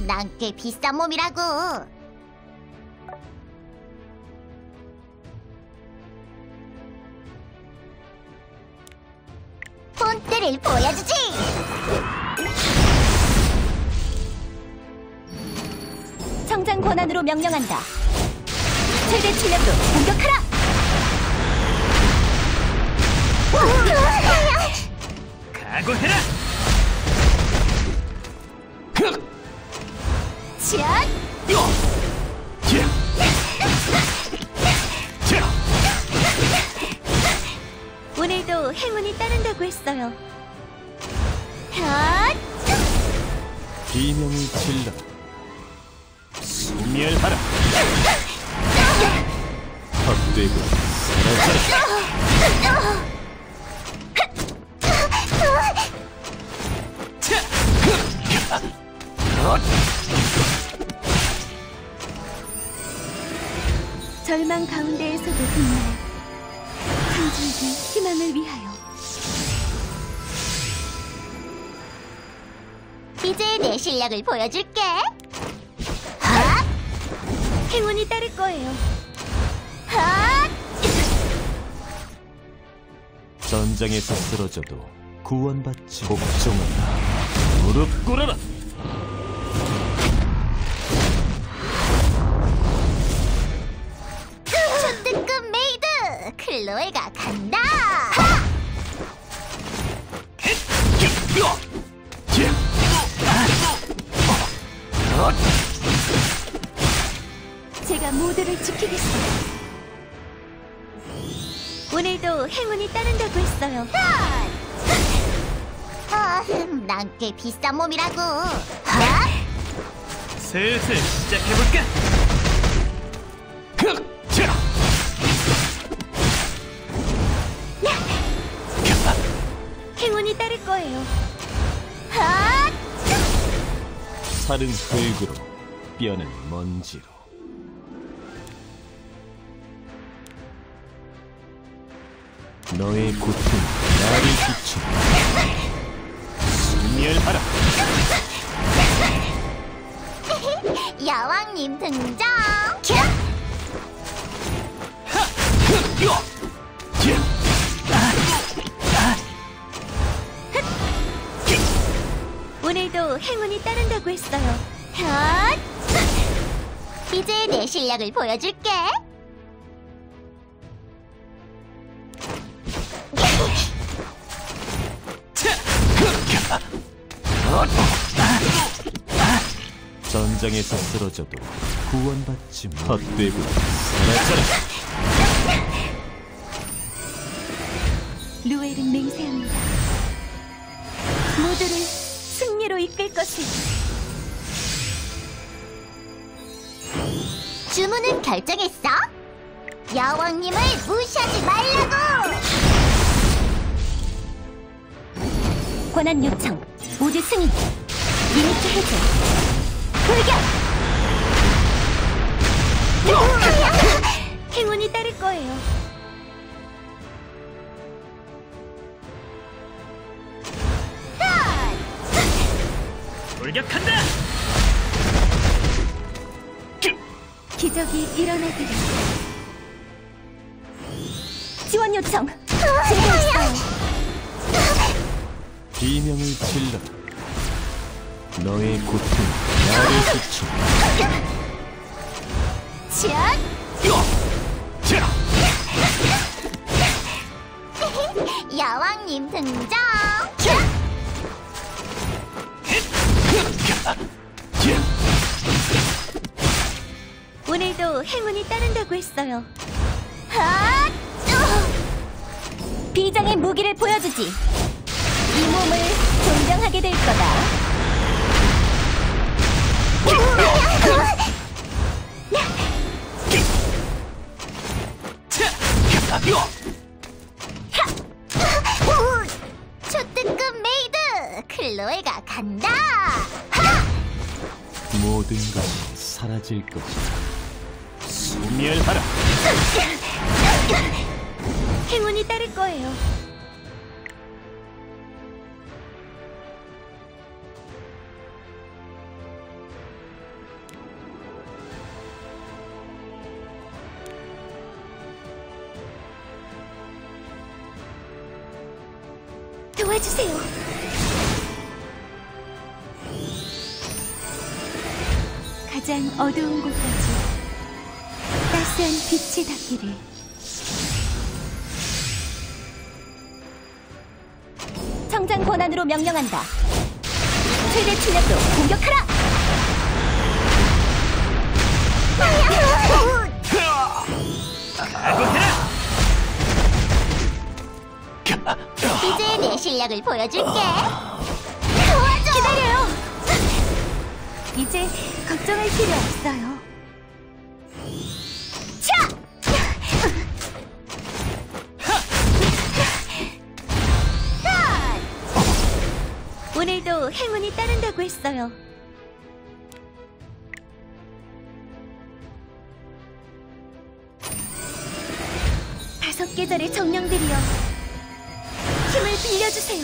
난 꽤 비싼 몸이라고. 본때를 보여주지. 성장 권한으로 명령한다. 최대 출력으로 공격하라. 각오해라. 샷! 오늘도 행운이 따른다고 했어요. 샷! 비명을 질러 소멸하라. 헛되고 사라져라. 절망 가운데에서도 빛나요. 한 줄기 희망을 위하여. 이제 내 실력을 보여줄게. 핫! 행운이 따를 거예요. 핫! 전장에서 쓰러져도 구원받지. 복종하라. 무릎 꿇어라. 초특급 메이드 클로에가 간다. 제가 모두를 지키겠어요. 오늘도 행운이 따른다고 했어요. 난 꽤 비싼 몸이라고. 핫! 슬슬 시작해볼까? 행운이 따를 거예요. 핫! 살은 흙으로, 뼈는 먼지로. 너의 고통 나를 비춘다. 소멸하라. 여왕님 등장. 오늘도 행운이 따른다고 했어요. 핫! 이제 내 실력을 보여줄게. 전장에서 쓰러져도 구원받지 못. 헛되고 사라져라. 루엘은 맹세합니다. 모두를 승리로 이끌 것을. 주문은 결정했어? 여왕님을 무시하지 말라고! 권한 요청. 모두 승인. 리미트 해제. 돌격! 행운이 따를 거예요. 돌격한다. 기적이 일어나기를. 지원 요청. 제가 있어요. 비명을 질러 너의 고통 나를 비춘다. 샷! 여왕님 등장. 오늘도 행운이 따른다고 했어요. 핫! 비장의 무기를 보여주지. 이 몸을 존경하게 될 거다. 초특급 메이드 클로에가 간다. 모든 것이 사라질 것이다. 소멸하라. 행운이 따를 거예요. 도와주세요. 가장 어두운 곳까지 따스한 빛이 닿기를. 성장 권한으로 명령한다. 최대 출력으로 공격하라! 이제 내 실력을 보여줄게. 기다려요! 이제 걱정할 필요 없어요. 차! 오늘도 행운이 따른다고 했어요. 다섯 계절의 정령들이여, 힘을 빌려주세요.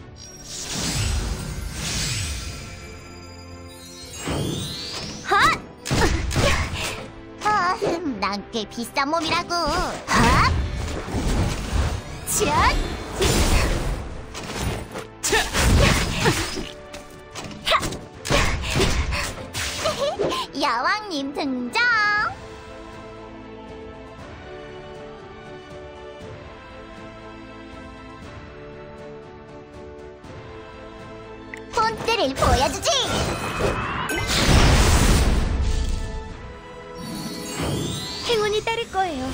헛! 난 꽤 비싼 몸이라고. 헛! 얏! 여왕님 등장. 본때를 보여주지. 행운이 따를 거예요.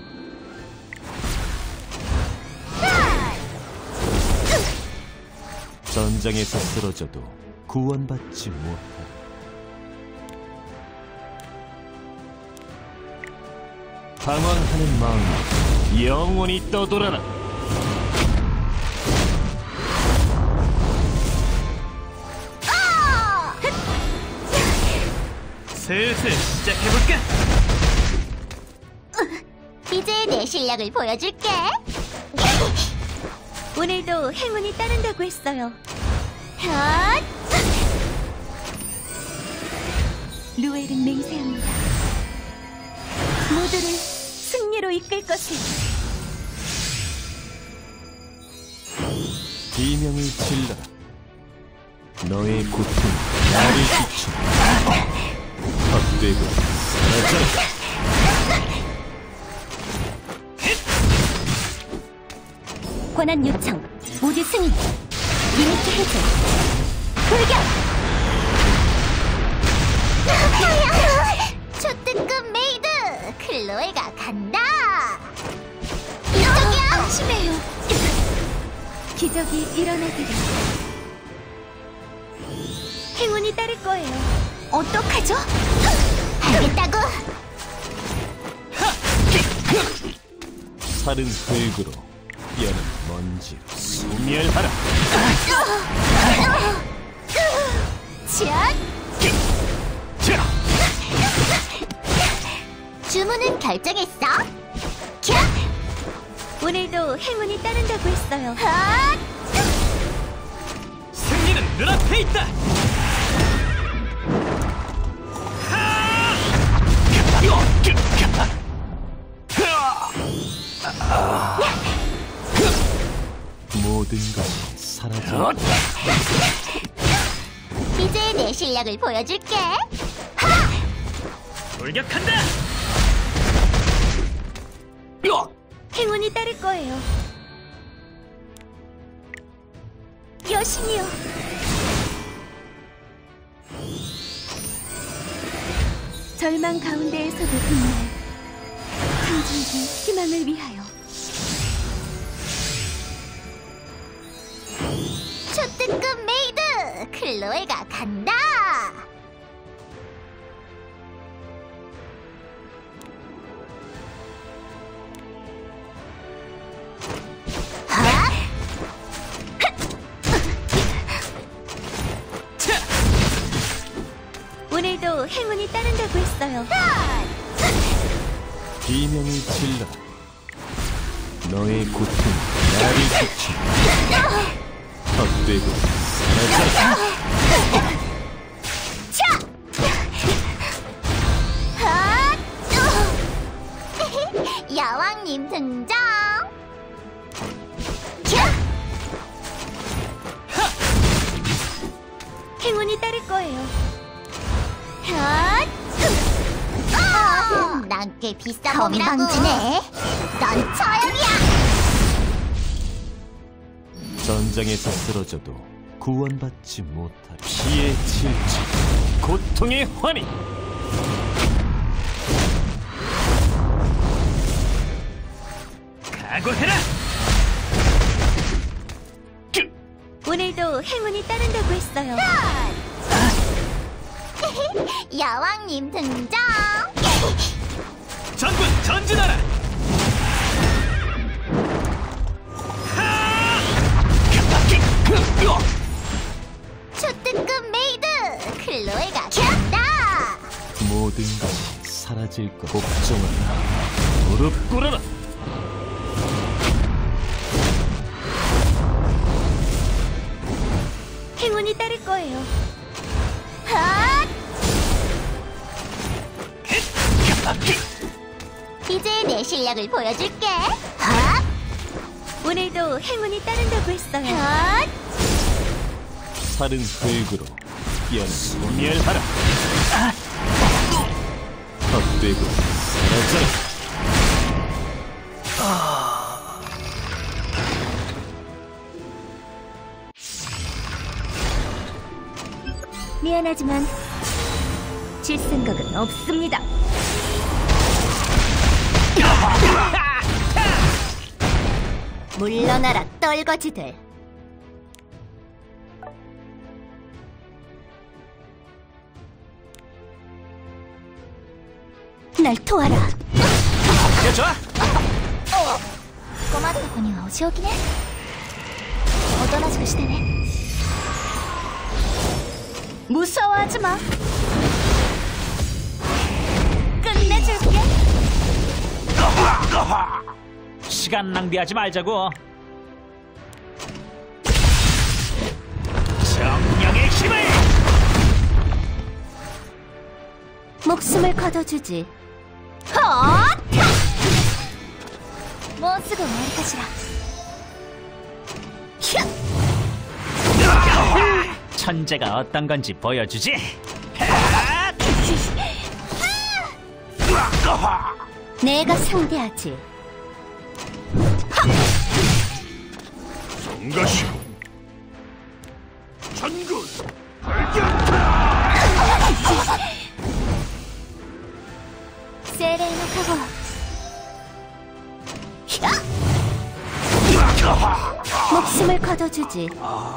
전장에서 쓰러져도 구원받지 못하라. 방황하는 마음 영원히 떠돌아라. 슬슬 시작해볼까? 이제 내 실력을 보여줄게. 오늘도 행운이 따른다고 했어요. 헛! 루엘은 맹세합니다. 모두를 승리로 이끌 것을. 비명을 질러라. 너의 고통 나를 비춘다. 헛되고 사라져라. 권한 요청, 모두 승인. 리미트 해제. 돌격! 초특급 메이드 클로에가 간다. 이쪽이야. 심해요. 기적이 일어나기를. 행운이 따를 거예요. 어떡하죠? 알겠다고. 살은 흙으로, 뼈는 먼지로 소멸하라. 얏! 주문은 결정했어. 캬! 오늘도 행운이 따른다고 했어요. 헛! 승리는 눈앞에 있다. 모든 것이 사라져. 이제 내 실력을 보여줄게. 돌격한다. 행운이 따를 거예요. 여신이요. 절망 가운데에서도 빛날 한 줄기 희망을 위하여. 초특급 메이드 클로에가 간다. 오늘도 행운이 따른다고 했어요. 비명을 질러라. 너의 고통 나를 비춘다. 헛되고 사라져라. 여왕님 등장. 행운이 따를 거예요. 난 꽤 비싼 건방지네. 넌 처형이야. 전장에서 쓰러져도 구원받지 못할 피의 질주, 고통의 환희. 각오해라. 오늘도 행운이 따른다고 했어요. 여왕님 등장. 전군 전진하라. 초특급 메이드 클로에가 간다. 모든 것이 사라질 것 복종하라. 무릎 꿇어라. 행운이 따를 거예요. 이제 내 실력을 보여줄게. 오늘도 행운이 따른다고 했어요. 살은 흙으로 소멸하라. 헛되고 사라져라. 미안하지만 질 생각은 없습니다. 물러나라 떨거지들. 날 도와라. 좋아. 꼬마 타군이 어시 오긴 해. 어떠나 조시되네. 무서워하지 마. 끝내줄게. 시간 낭비하지 말자고. 정령의 힘을! 목숨을 거둬주지. 뭐 쓰고 말 것이라. 천재가 어떤 건지 보여주지. 내가 상대하지. 정가시 전군 세레노카고. 목숨을 거둬주지.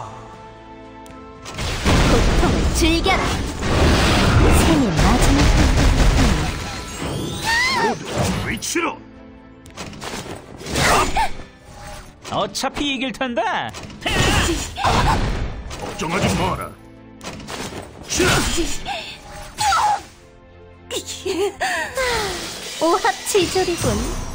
고통을 즐겨라. 생의 마지막 위치로. 어차피 이길 텐데. 걱정하지 마라. 오합지졸이군.